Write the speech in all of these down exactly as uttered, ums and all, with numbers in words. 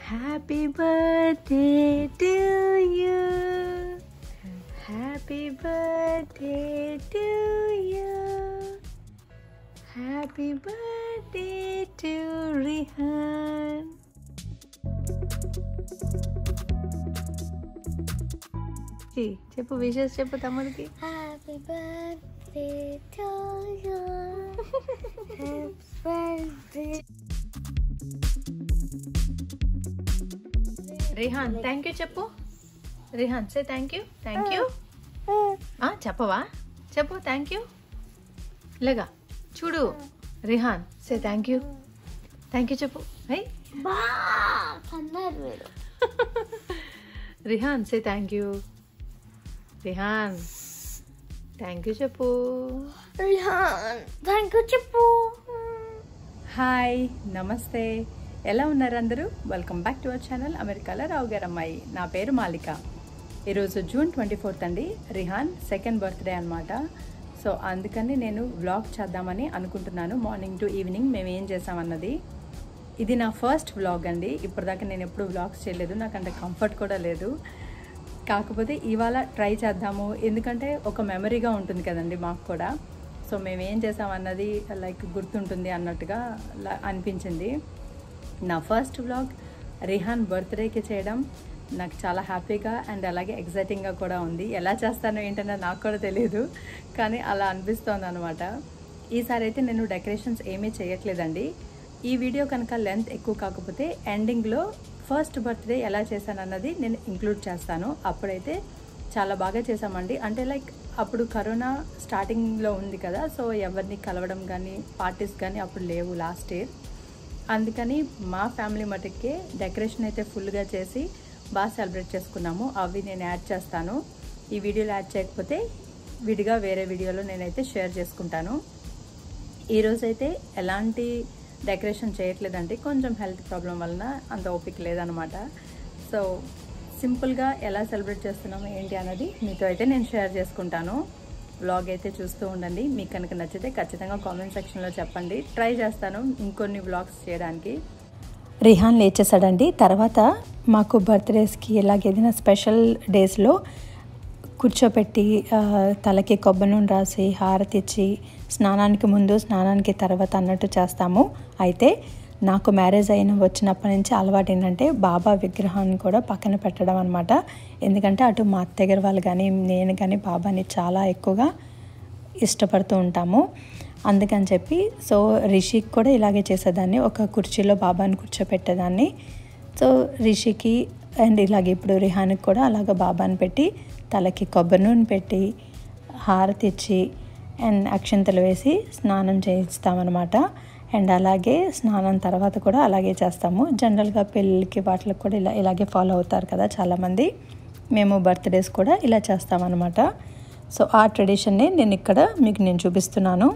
Happy birthday to you. Happy birthday to you. Happy birthday to Rihan. చెప్పు wishes చెప్పు తమ్ముడికి. Happy birthday to you. Happy Rihan thank you చెప్పు. Rihan say thank you. Thank you చెప్పవా? చెప్పు thank you. ఇలాగా చూడు Rihan say thank you. Thank you చెప్పు. బా అన్నారు మీరు. Rihan say thank you. Rihan thank you చెప్పు. రిహాన్ థ్యాంక్ యూ చెప్పు. హాయ్ నమస్తే, ఎలా ఉన్నారు అందరూ? Welcome back to our channel అమెరికాలో రావు గారు అమ్మాయి. నా పేరు మాలిక. ఈరోజు జూన్ ట్వంటీ ఫోర్త్ అండి, రిహాన్ సెకండ్ బర్త్డే అనమాట. సో అందుకని నేను వ్లాగ్ చేద్దామని అనుకుంటున్నాను. మార్నింగ్ టు ఈవినింగ్ మేము ఏం చేసామన్నది. ఇది నా ఫస్ట్ వ్లాగ్ అండి. ఇప్పటిదాకా నేను ఎప్పుడు వ్లాగ్స్ చేయలేదు, నాకు అంత కంఫర్ట్ కూడా లేదు. కాకపోతే ఇవాళ ట్రై చేద్దాము, ఎందుకంటే ఒక మెమరీగా ఉంటుంది కదండి మాకు కూడా. సో మేము ఏం చేసామన్నది లైక్ గుర్తుంటుంది అన్నట్టుగా అనిపించింది. నా ఫస్ట్ వ్లాగ్ రిహాన్ బర్త్డేకి చేయడం నాకు చాలా హ్యాపీగా అండ్ అలాగే ఎగ్జైటింగ్గా కూడా ఉంది. ఎలా చేస్తానో ఏంటన్నా నాకు కూడా తెలియదు, కానీ అలా అనిపిస్తోంది అనమాట. ఈసారి అయితే నేను డెకరేషన్స్ ఏమీ చేయట్లేదండి. ఈ వీడియో కనుక లెంత్ ఎక్కువ కాకపోతే ఎండింగ్లో ఫస్ట్ బర్త్డే ఎలా చేశానన్నది నేను ఇంక్లూడ్ చేస్తాను. అప్పుడైతే చాలా బాగా చేసామండి. అంటే లైక్ అప్పుడు కరోనా స్టార్టింగ్లో ఉంది కదా, సో ఎవరిని కలవడం కానీ పార్టీస్ కానీ అప్పుడు లేవు లాస్ట్ ఇయర్. అందుకని మా ఫ్యామిలీ మటుకే డెకరేషన్ అయితే ఫుల్గా చేసి బాగా సెలబ్రేట్ చేసుకున్నాము. అవి నేను యాడ్ చేస్తాను. ఈ వీడియోలో యాడ్ చేయకపోతే విడిగా వేరే వీడియోలో నేనైతే షేర్ చేసుకుంటాను. ఈరోజైతే ఎలాంటి డెకరేషన్ చేయట్లేదండి, కొంచెం హెల్త్ ప్రాబ్లం వలన అంత ఓపిక లేదనమాట. సో సింపుల్గా ఎలా సెలబ్రేట్ చేస్తున్నామో ఏంటి అన్నది మీతో అయితే నేను షేర్ చేసుకుంటాను. వ్లాగ్ అయితే చూస్తూ ఉండండి. మీకు కనుక నచ్చితే ఖచ్చితంగా కామెంట్ సెక్షన్లో చెప్పండి. ట్రై చేస్తాను ఇంకొన్ని వ్లాగ్స్ చేయడానికి. రిహాన్ లేచేసాడండి. తర్వాత మాకు బర్త్డేస్కి ఇలాగ ఏదైనా స్పెషల్ డేస్లో కూర్చోపెట్టి తలకి కొబ్బరి నూనె రాసి హారతి ఇచ్చి స్నానానికి ముందు స్నానానికి తర్వాత అన్నట్టు చేస్తాము. అయితే నాకు మ్యారేజ్ అయిన వచ్చినప్పటి నుంచి అలవాటు ఏంటంటే బాబా విగ్రహాన్ని కూడా పక్కన పెట్టడం అనమాట. ఎందుకంటే అటు మా అత్తగారు వాళ్ళు కానీ నేను కానీ బాబాని చాలా ఎక్కువగా ఇష్టపడుతూ ఉంటాము. అందుకని చెప్పి సో రిషికి కూడా ఇలాగే చేసేదాన్ని, ఒక కుర్చీలో బాబాని కూర్చోపెట్టేదాన్ని. సో రిషికి అండ్ ఇలాగే ఇప్పుడు రిహాన్కి కూడా అలాగ బాబాని పెట్టి తలకి కొబ్బరి నూనె పెట్టి హారతి ఇచ్చి అండ్ అక్షంతలు వేసి స్నానం చేయిస్తామన్నమాట. అండ్ అలాగే స్నానం తర్వాత కూడా అలాగే చేస్తాము. జనరల్గా పెళ్ళికి వాటికి కూడా ఇలా ఇలాగే ఫాలో అవుతారు కదా చాలామంది. మేము బర్త్డేస్ కూడా ఇలా చేస్తామన్నమాట. సో ఆ ట్రెడిషన్ని నేను ఇక్కడ మీకు నేను చూపిస్తున్నాను.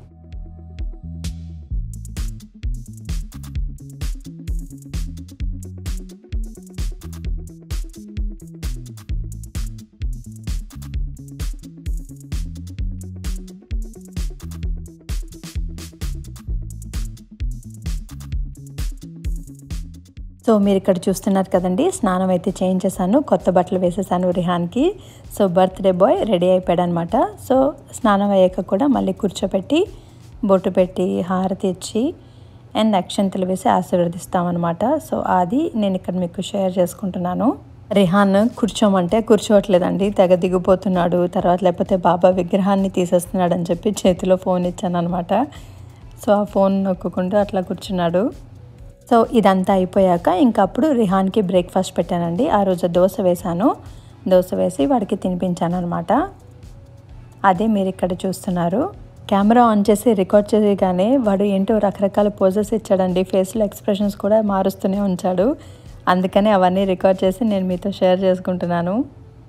సో మీరు ఇక్కడ చూస్తున్నారు కదండి, స్నానం అయితే చేయించేసాను, కొత్త బట్టలు వేసేసాను రిహాన్కి. సో బర్త్డే బాయ్ రెడీ అయిపోయాడు అనమాట. సో స్నానం అయ్యాక కూడా మళ్ళీ కూర్చోపెట్టి బొట్టు పెట్టి హారతి ఇచ్చి అండ్ అక్షంతలు వేసి ఆశీర్వదిస్తామన్నమాట. సో అది నేను ఇక్కడ మీకు షేర్ చేసుకుంటున్నాను. రిహాన్ కూర్చోమంటే కూర్చోవట్లేదండి, తెగ దిగిపోతున్నాడు. తర్వాత లేకపోతే బాబా విగ్రహాన్ని తీసేస్తున్నాడు అని చెప్పి చేతిలో ఫోన్ ఇచ్చాను అనమాట. సో ఆ ఫోన్ నొక్కుంటూ అట్లా కూర్చున్నాడు. సో ఇదంతా అయిపోయాక ఇంకా అప్పుడు రిహాన్కి బ్రేక్ఫాస్ట్ పెట్టానండి. ఆ రోజు దోశ వేశాను, దోశ వేసి వాడికి తినిపించాను అనమాట. అదే మీరు ఇక్కడ చూస్తున్నారు. కెమెరా ఆన్ చేసి రికార్డ్ చేయగానే వాడు ఏంటో రకరకాల పోజెస్ ఇచ్చాడండి, ఫేస్లో ఎక్స్ప్రెషన్స్ కూడా మారుస్తూనే ఉంచాడు. అందుకని అవన్నీ రికార్డ్ చేసి నేను మీతో షేర్ చేసుకుంటున్నాను.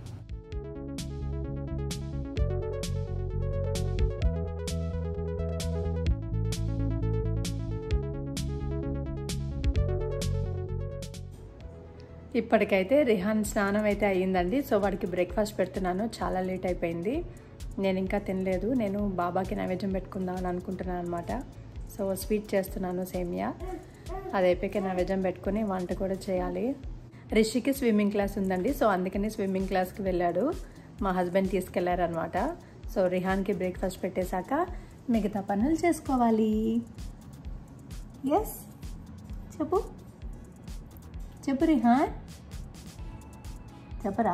ఇప్పటికైతే రిహాన్ స్నానం అయితే అయ్యిందండి. సో వాడికి బ్రేక్ఫాస్ట్ పెడుతున్నాను. చాలా లేట్ అయిపోయింది, నేను ఇంకా తినలేదు. నేను బాబాకి నైవేద్యం పెట్టుకుందామని అనుకుంటున్నాను అనమాట. సో స్వీట్ చేస్తున్నాను సేమియా. అది అయిపోయాక నైవేద్యం పెట్టుకుని వంట కూడా చేయాలి. రిషికి స్విమ్మింగ్ క్లాస్ ఉందండి, సో అందుకని స్విమ్మింగ్ క్లాస్కి వెళ్ళాడు. మా హస్బెండ్ తీసుకెళ్లారనమాట. సో రిహాన్కి బ్రేక్ఫాస్ట్ పెట్టేశాక మిగతా పనులు చేసుకోవాలి. ఎస్ చెప్పు చెప్పు రిహాన్, చెప్పరా?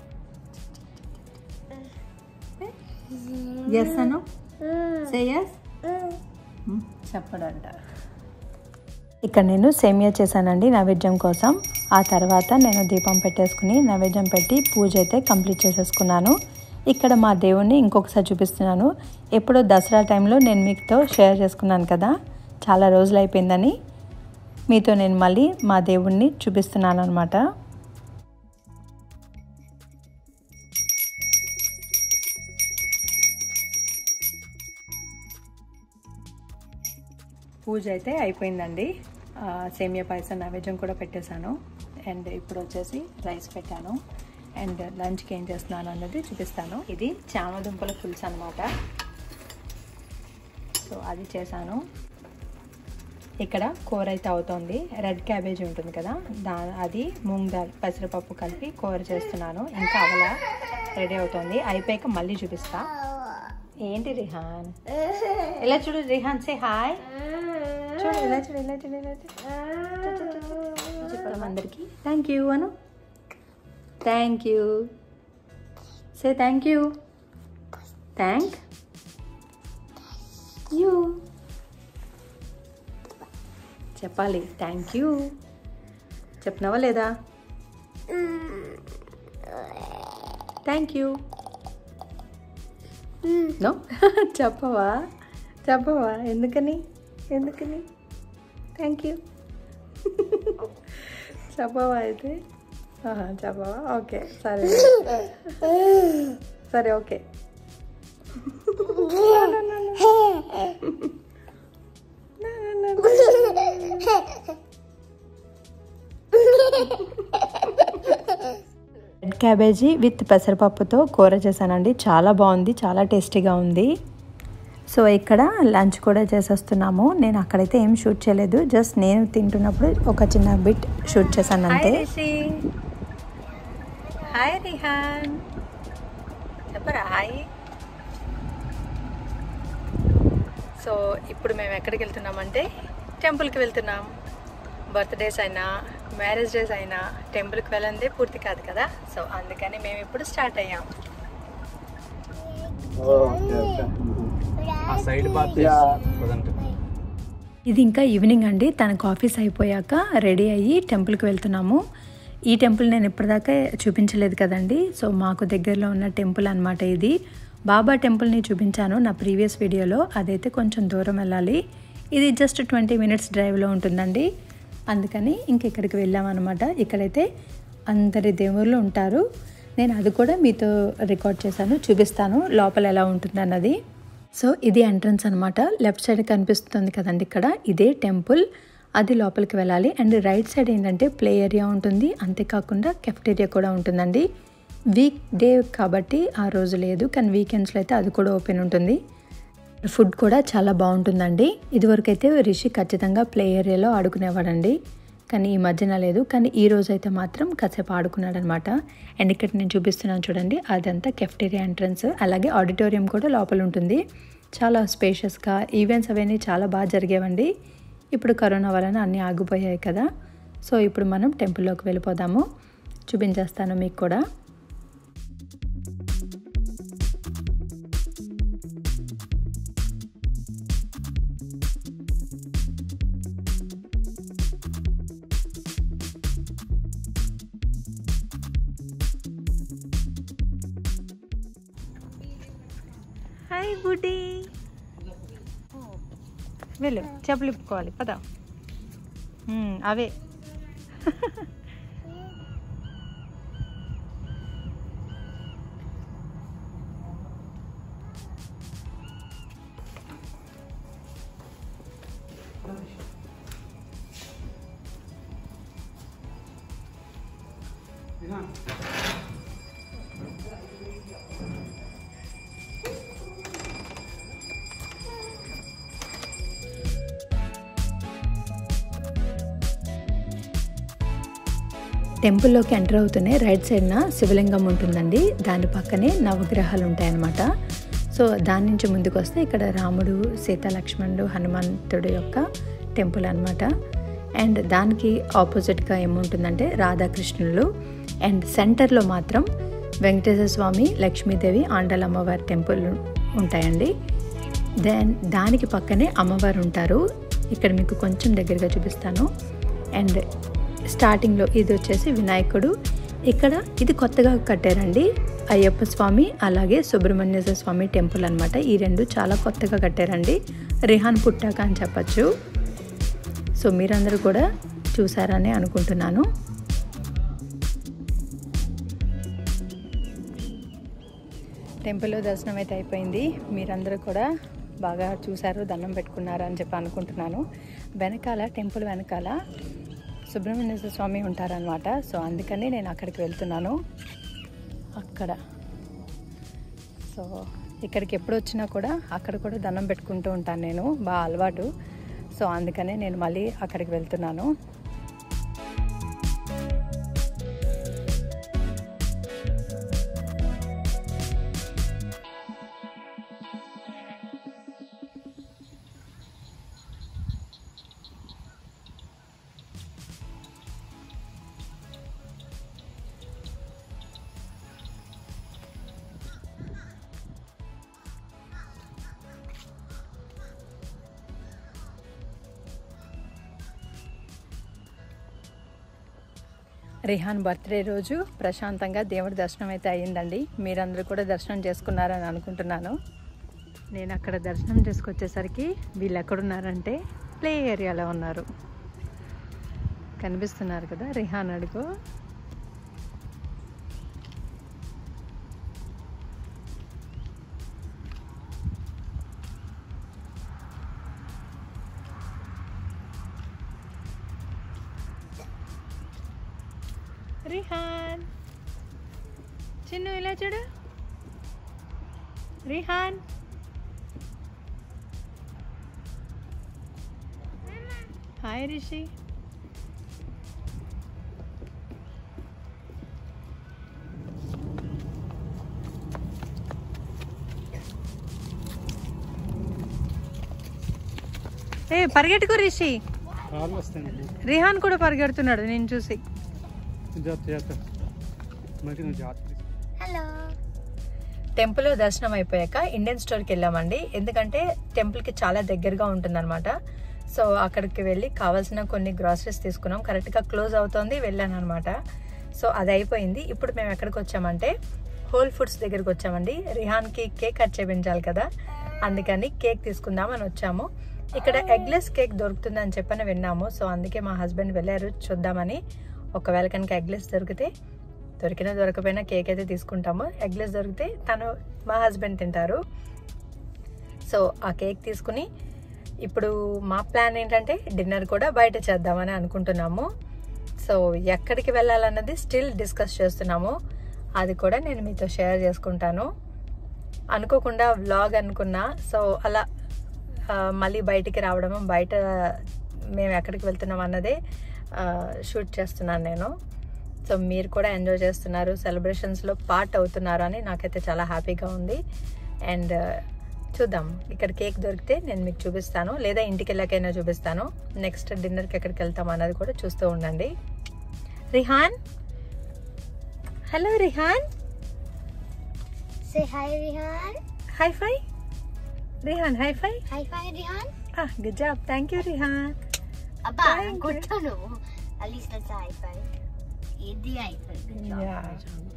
ఎస్ అను, సే ఎస్. చెప్పడంట. ఇక్కడ నేను సేమియా చేశానండి నైవేద్యం కోసం. ఆ తర్వాత నేను దీపం పెట్టేసుకుని నైవేద్యం పెట్టి పూజ అయితే కంప్లీట్ చేసేసుకున్నాను. ఇక్కడ మా దేవుణ్ణి ఇంకొకసారి చూపిస్తున్నాను. ఎప్పుడో దసరా టైంలో నేను మీతో షేర్ చేసుకున్నాను కదా, చాలా రోజులు అయిపోయిందని. మీతో నేను మళ్ళీ మా దేవుణ్ణి చూపిస్తున్నాను అనమాట. పూజ అయితే అయిపోయిందండి. సేమియా పాయసం నైవేద్యం కూడా పెట్టేశాను. అండ్ ఇప్పుడు వచ్చేసి రైస్ పెట్టాను. అండ్ లంచ్కి ఏం చేస్తున్నాను అన్నది చూపిస్తాను. ఇది చామదుంపల పులుసు అనమాట. సో అది చేశాను. ఇక్కడ కూర అయితే అవుతుంది. రెడ్ క్యాబేజీ ఉంటుంది కదా, దా అది మూంగ్ దాల్ పెసరపప్పు కలిపి కూర చేస్తున్నాను. ఇంకా అవలా రెడీ అవుతుంది. అయిపోయాక మళ్ళీ చూపిస్తా. ఏంటి రిహాన్, ఇలా చూడు రిహాన్, సే హాయ్. చూడు ఇలా చూడు ఇలా చూడు ఇలా చూడు. చెప్పడం అందరికీ థ్యాంక్ యూ అను. Thank you, say thank you. Thank you చెప్పాలి. థ్యాంక్ యూ చెప్పినావా లేదా? థ్యాంక్ యూ నో చెప్పవా చెప్పవా ఎందుకని ఎందుకని థ్యాంక్ యూ చెప్పవా అయితే? చెప్పవా? ఓకే సరే సరే ఓకే. రెడ్ క్యాబేజీ విత్ పెసరపప్పుతో కూర చేశానండి. చాలా బాగుంది, చాలా టేస్టీగా ఉంది. సో ఇక్కడ లంచ్ కూడా చేసేస్తున్నాము. నేను అక్కడైతే ఏం షూట్ చేయలేదు, జస్ట్ నేను తింటున్నప్పుడు ఒక చిన్న బిట్ షూట్ చేశాను అంతే. హాయ్ రిహాన్, చెప్పరా హాయ్. సో ఇప్పుడు మేము ఎక్కడికి వెళ్తున్నామంటే టెంపుల్కి వెళ్తున్నాం. బర్త్డేస్ అయినా మ్యారేజ్ డేస్ అయినా టెంపుల్కి వెళ్ళందే పూర్తి కాదు కదా. సో అందుకని మేము ఇప్పుడు స్టార్ట్ అయ్యాం. ఇది ఇంకా ఈవినింగ్ అండి. తనకు ఆఫీస్ అయిపోయాక రెడీ అయ్యి టెంపుల్కి వెళ్తున్నాము. ఈ టెంపుల్ నేను ఇప్పటిదాకా చూపించలేదు కదండి. సో మాకు దగ్గరలో ఉన్న టెంపుల్ అనమాట ఇది. బాబా టెంపుల్ని చూపించాను నా ప్రీవియస్ వీడియోలో. అదైతే కొంచెం దూరం వెళ్ళాలి. ఇది జస్ట్ ట్వంటీ మినిట్స్ డ్రైవ్లో ఉంటుందండి. అందుకని ఇంకెక్కడికి వెళ్ళామన్నమాట. ఇక్కడైతే అందరి దేవుళ్ళు ఉంటారు. నేను అది కూడా మీతో రికార్డ్ చేశాను, చూపిస్తాను లోపల ఎలా ఉంటుంది అన్నది. సో ఇది ఎంట్రన్స్ అనమాట. లెఫ్ట్ సైడ్ కనిపిస్తుంది కదండి, ఇక్కడ ఇదే టెంపుల్. అది లోపలికి వెళ్ళాలి. అండ్ రైట్ సైడ్ ఏంటంటే ప్లే ఏరియా ఉంటుంది, అంతేకాకుండా కెఫ్టేరియా కూడా ఉంటుందండి. వీక్ డే కాబట్టి ఆ రోజు లేదు, కానీ వీకెండ్స్లో అయితే అది కూడా ఓపెన్ ఉంటుంది. ఫుడ్ కూడా చాలా బాగుంటుందండి. ఇదివరకు అయితే రిషి ఖచ్చితంగా ప్లే ఏరియాలో ఆడుకునేవాడండి, కానీ ఈ మధ్యన లేదు. కానీ ఈ రోజు అయితే మాత్రం కాసేపు ఆడుకున్నాడు అనమాట. అండ్ ఇక్కడ నేను చూపిస్తున్నాను చూడండి, అదంతా కెఫ్టేరియా ఎంట్రన్స్. అలాగే ఆడిటోరియం కూడా లోపల ఉంటుంది. చాలా స్పేషియస్గా ఈవెంట్స్ అవన్నీ చాలా బాగా జరిగేవండి. ఇప్పుడు కరోనా వలన అన్నీ ఆగిపోయాయి కదా. సో ఇప్పుడు మనం టెంపుల్లోకి వెళ్ళిపోదాము, చూపించేస్తాను మీకు కూడా. హాయ్ బుడ్డి, వెళ్ళు చెప్పులు ఇప్పుకోవాలి పదా. అవే టెంపుల్లోకి ఎంటర్ అవుతూనే రైట్ సైడ్న శివలింగం ఉంటుందండి, దాని పక్కనే నవగ్రహాలు ఉంటాయన్నమాట. సో దాని నుంచి ముందుకు వస్తే ఇక్కడ రాముడు, సీత, లక్ష్మణుడు, హనుమంతుడు యొక్క టెంపుల్ అనమాట. అండ్ దానికి ఆపోజిట్గా ఏముంటుందంటే రాధాకృష్ణులు. అండ్ సెంటర్లో మాత్రం వెంకటేశ్వర స్వామి, లక్ష్మీదేవి, ఆండల అమ్మవారి టెంపుల్ ఉంటాయండి. దెన్ దానికి పక్కనే అమ్మవారు ఉంటారు. ఇక్కడ మీకు కొంచెం దగ్గరగా చూపిస్తాను. అండ్ స్టార్టింగ్లో ఇది వచ్చేసి వినాయకుడు. ఇక్కడ ఇది కొత్తగా కట్టారండి, అయ్యప్ప స్వామి అలాగే సుబ్రహ్మణ్యేశ్వర స్వామి టెంపుల్ అనమాట. ఈ రెండు చాలా కొత్తగా కట్టారండి, రిహాన్ పుట్టాక అని చెప్పచ్చు. సో మీరందరూ కూడా చూసారని అనుకుంటున్నాను. టెంపుల్లో దర్శనం అయితే అయిపోయింది. మీరందరూ కూడా బాగా చూశారు, దండం పెట్టుకున్నారు అని చెప్పి అనుకుంటున్నాను. వెనకాల టెంపుల్ వెనకాల సుబ్రహ్మణ్యేశ్వర స్వామి ఉంటారనమాట. సో అందుకని నేను అక్కడికి వెళ్తున్నాను. అక్కడ సో ఇక్కడికి ఎప్పుడు వచ్చినా కూడా అక్కడ కూడా దండం పెట్టుకుంటూ ఉంటాను నేను, బాగా అలవాటు. సో అందుకనే నేను మళ్ళీ అక్కడికి వెళ్తున్నాను. రిహాన్ బర్త్డే రోజు ప్రశాంతంగా దేవుడి దర్శనం అయితే అయ్యిందండి. మీరందరూ కూడా దర్శనం చేసుకున్నారని అనుకుంటున్నాను. నేను అక్కడ దర్శనం చేసుకొచ్చేసరికి వీళ్ళు ఎక్కడున్నారంటే ప్లే ఏరియాలో ఉన్నారు. కనిపిస్తున్నారు కదా రిహాన్ అడుగు. రిహాన్ చిన్ను ఇలా చూడు. రిహాన్ హాయ్ రిషి. ఏ పరిగెట్టుకో రిషి. రిహాన్ కూడా పరిగెడుతున్నాడు నేను చూసి. హలో. టెంపుల్లో దర్శనం అయిపోయాక ఇండియన్ స్టోర్కి వెళ్ళామండి. ఎందుకంటే టెంపుల్కి చాలా దగ్గరగా ఉంటుందన్నమాట. సో అక్కడికి వెళ్ళి కావాల్సిన కొన్ని గ్రాసరీస్ తీసుకున్నాం. కరెక్ట్గా క్లోజ్ అవుతోంది, వెళ్ళాను అనమాట. సో అది అయిపోయింది. ఇప్పుడు మేము ఎక్కడికి వచ్చామంటే హోల్ ఫుడ్స్ దగ్గరికి వచ్చామండి. రిహాన్కి కేక్ కట్ చేయించాలి కదా, అందుకని కేక్ తీసుకుందామని వచ్చాము. ఇక్కడ ఎగ్లెస్ కేక్ దొరుకుతుందని చెప్పని విన్నాము. సో అందుకే మా హస్బెండ్ వెళ్ళారు చూద్దామని. ఒకవేళ కనుక ఎగ్లెస్ దొరికితే, దొరికినా దొరకపోయినా కేక్ అయితే తీసుకుంటాము. ఎగ్లెస్ దొరికితే తను మా హస్బెండ్ తింటారు. సో ఆ కేక్ తీసుకుని ఇప్పుడు మా ప్లాన్ ఏంటంటే డిన్నర్ కూడా బయట చేద్దామని అనుకుంటున్నాము. సో ఎక్కడికి వెళ్ళాలన్నది స్టిల్ డిస్కస్ చేస్తున్నాము. అది కూడా నేను మీతో షేర్ చేసుకుంటాను. అనుకోకుండా వ్లాగ్ అనుకున్నా. సో అలా మళ్ళీ బయటికి రావడము, బయట మేము ఎక్కడికి వెళ్తున్నాం అన్నదే షూట్ చేస్తున్నాను నేను. సో మీరు కూడా ఎంజాయ్ చేస్తున్నారు, సెలబ్రేషన్స్లో పార్ట్ అవుతున్నారు అని నాకైతే చాలా హ్యాపీగా ఉంది. అండ్ చూద్దాం, ఇక్కడ కేక్ దొరికితే నేను మీకు చూపిస్తాను, లేదా ఇంటికి వెళ్ళాకైనా చూపిస్తాను. నెక్స్ట్ డిన్నర్కి ఎక్కడికి వెళ్తాం అన్నది కూడా చూస్తూ ఉండండి. Rihan, hello Rihan. Say hi Rihan. High five Rihan. High five. High five Rihan. Good job. Thank you Rihan. అబ్బా కొట్టను. At least that's a high five. It's a high five. Good job. Yeah.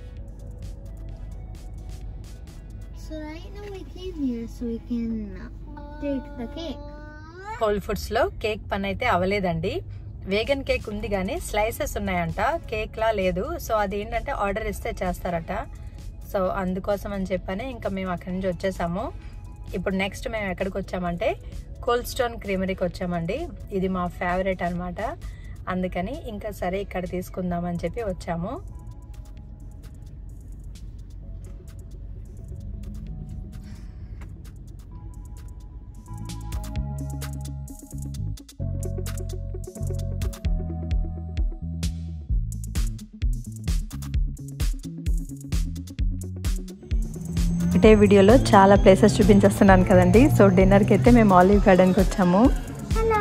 So right now we came here so we can take the cake. Whole Foods లో cake పని అయితే అవ్వలేదండి. Vegan cake ఉంది కానీ slices ఉన్నాయంట, cake లా లేదు. So అది ఏంటంటే ఆర్డర్ ఇస్తే చేస్తారట. సో అందుకోసం అని చెప్పని ఇంకా మేము అక్కడి నుంచి వచ్చేసాము. ఇప్పుడు నెక్స్ట్ మేము ఎక్కడికి వచ్చామంటే కోల్డ్ స్టోన్ క్రీమరీకి వచ్చామండి. ఇది మా ఫేవరెట్ అనమాట. అందుకని ఇంకా సరే ఇక్కడ తీసుకుందామని చెప్పి వచ్చాము. ఒకటే వీడియోలో చాలా ప్లేసెస్ చూపించేస్తున్నాను కదండి. సో డిన్నర్కి అయితే మేము ఆలివ్ గార్డెన్కి వచ్చాము. హలో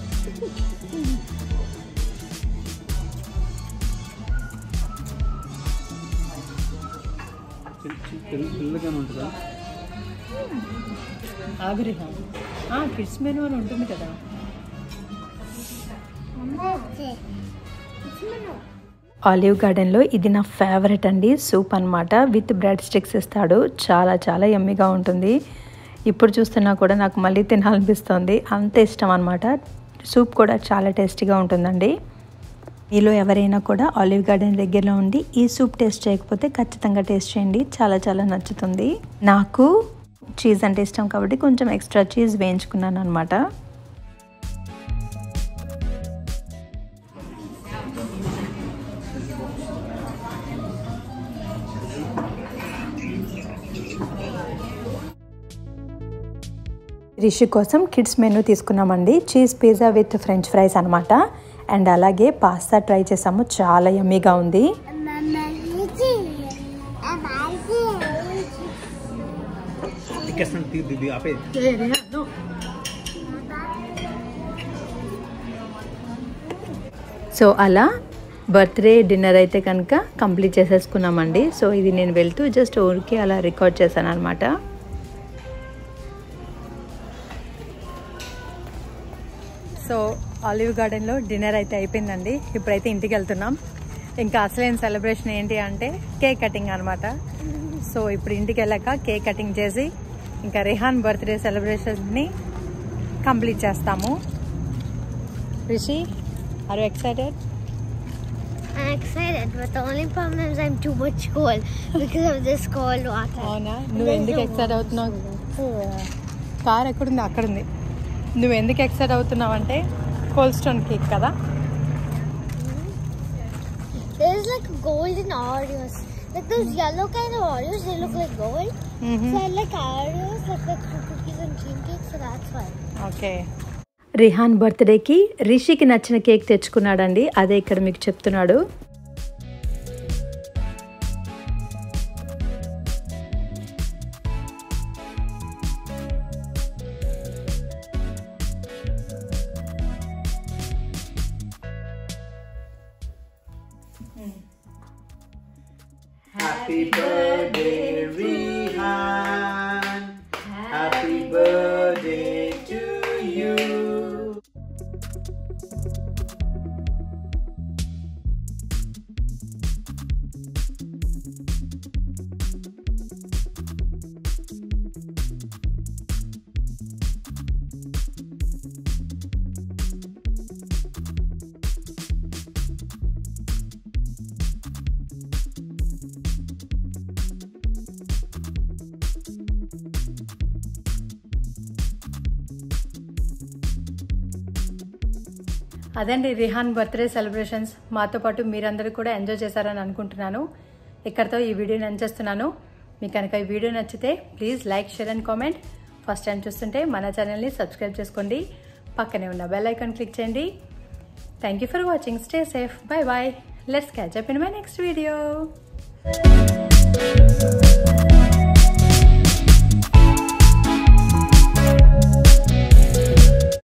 ఆగురిహా కిడ్స్ మెనూ అని ఉంటుంది కదా. ఆలివ్ గార్డెన్లో ఇది నా ఫేవరెట్ అండి. సూప్ అనమాట, విత్ బ్రెడ్ స్టిక్స్ ఇస్తాడు. చాలా చాలా యమ్మీగా ఉంటుంది. ఇప్పుడు చూస్తున్నా కూడా నాకు మళ్ళీ తినాలనిపిస్తుంది, అంత ఇష్టం అనమాట. సూప్ కూడా చాలా టేస్టీగా ఉంటుందండి. మీలో ఎవరైనా కూడా ఆలివ్ గార్డెన్ దగ్గరలో ఉండి ఈ సూప్ టేస్ట్ చేయకపోతే ఖచ్చితంగా టేస్ట్ చేయండి, చాలా చాలా నచ్చుతుంది. నాకు చీజ్ అంటే ఇష్టం కాబట్టి కొంచెం ఎక్స్ట్రా చీజ్ వేయించుకున్నాను అనమాట. రిషి కోసం కిడ్స్ మెనూ తీసుకున్నామండి. Cheese pizza with French fries అనమాట. అండ్ అలాగే పాస్తా ట్రై చేసాము, చాలా యమ్మీగా ఉంది. సో అలా బర్త్డే డిన్నర్ అయితే కనుక కంప్లీట్ చేసేసుకున్నామండి. సో ఇది నేను వెళ్తూ జస్ట్ ఊరికి అలా రికార్డ్ చేశాను అనమాట. సో ఆలివ్ గార్డెన్లో డిన్నర్ అయితే అయిపోయిందండి. ఇప్పుడైతే ఇంటికి వెళ్తున్నాం. ఇంకా అసలైన సెలబ్రేషన్ ఏంటి అంటే కేక్ కటింగ్ అనమాట. సో ఇప్పుడు ఇంటికి వెళ్ళాక కేక్ కటింగ్ చేసి ఇంకా రిహాన్ బర్త్డే సెలబ్రేషన్ని కంప్లీట్ చేస్తాము. Rishi, are you excited? I'm excited, but the only problem is I'm too much cold because of this cold water. అవునా, నువ్వు ఎందుకు ఎక్సైట్ అవుతున్నావు? కార్ ఎక్కడుంది? అక్కడుంది. నువ్వు ఎందుకు ఎక్సైట్ అవుతున్నావు అంటే కోల్డ్ స్టోన్ కేక్ కదా. There's like golden Oreos, like those yellow kind of Oreos. They look like gold. Mm-hmm. So I like Oreos, like like cookies and cream cake. So that's why. Okay. Rihan బర్త్డేకి రిషికి నచ్చిన cake తెచ్చుకున్నాడండి. అదే ఇక్కడ మీకు చెప్తున్నాడు. Happy birthday, Rihan. Happy birthday to you. అదండి Rehan birthday celebrations. మాతో పాటు మీరందరూ కూడా ఎంజాయ్ చేశారని అనుకుంటున్నాను. ఇక్కడతో ఈ వీడియోని ఎండ్ చేస్తున్నాను. మీకు కనుక ఈ వీడియో నచ్చితే please like, share and comment. First time చూస్తుంటే మన ఛానల్ని సబ్స్క్రైబ్ చేసుకోండి. పక్కనే ఉన్న బెల్ ఐకాన్ క్లిక్ చేయండి. Thank you for watching. Stay safe. Bye bye. Let's catch up in my next video.